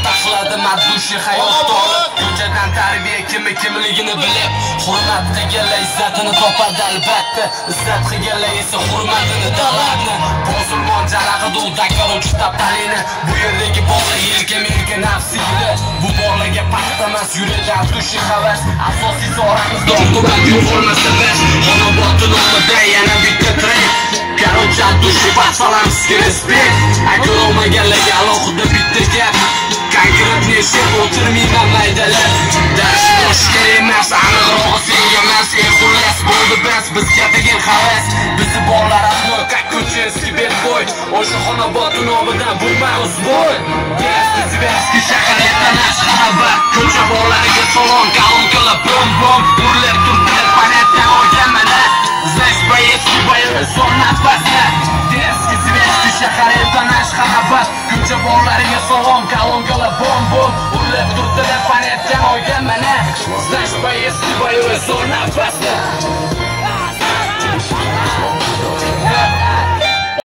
taqladi maddushi hayot olib. Ko'chadan tarbiya kimligini bilib, hurmat qilganlar izzatini topadi albatta. Izzat qilganlar esa hurmatini talarni. Musulmon jalaqidi dakaruvchi tapalini. Bu yerdagi bog'lar yelka nafsiydi. Bu bog'larga paxtamas yuradi aftushi havas. Asosiysi oramizda oqibat yo'q bo'lmasa biz. Xonobod nomida yana bitta trek. Короче, от души по-саламски респект. Ko'rolmaganlarga alohida bitta gap. Konkretniy shep o'tirmayman maydalab. Dars boshqa emas, aniqrog'i senga emas. Xullas bo'ldi bizga degan havas. Bizni bog'lar ahlo как ko'chasi berbo'y. O'sha Xonobod nomidan bu ma'ruz bo'y. Zverskiy shahardan ashxabad. Ko'cha bog'lariga salom, kolonkalar bom. Urilib turibdi panetdan olganman. Знаешь, боец, сон опасно. Детский Zverskiy shahardan ashxabad. Ko'cha bog'lariga salom, kolonkalar bom. Urilib turibdi panetdan olganman. Знаешь, боец, сон опасно.